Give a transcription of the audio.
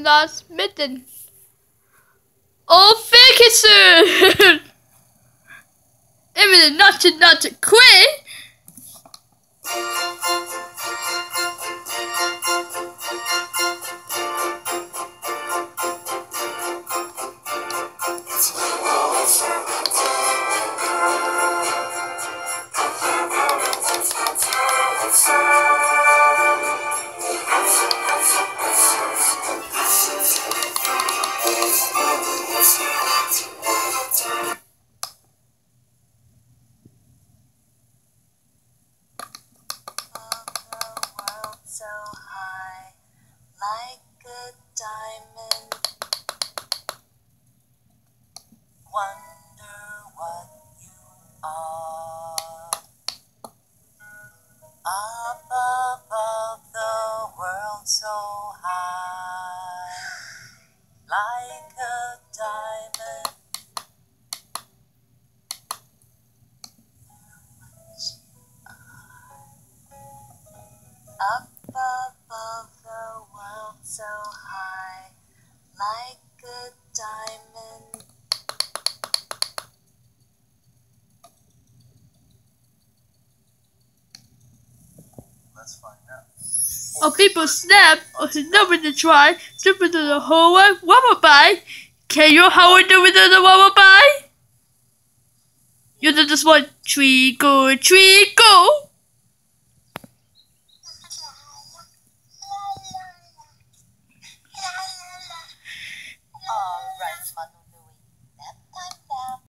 last meeting. Oh, thank you, sir. Even not to quit. So high, like a diamond. Wonder what you are. Up above the world so high, like a diamond. Up above the world so high, like a diamond. Let's find out. Oh, people snap or never to try. Jump into the hallway. Wallaby. Can you how we do with the wallaby? You do this one. Treacle, treacle.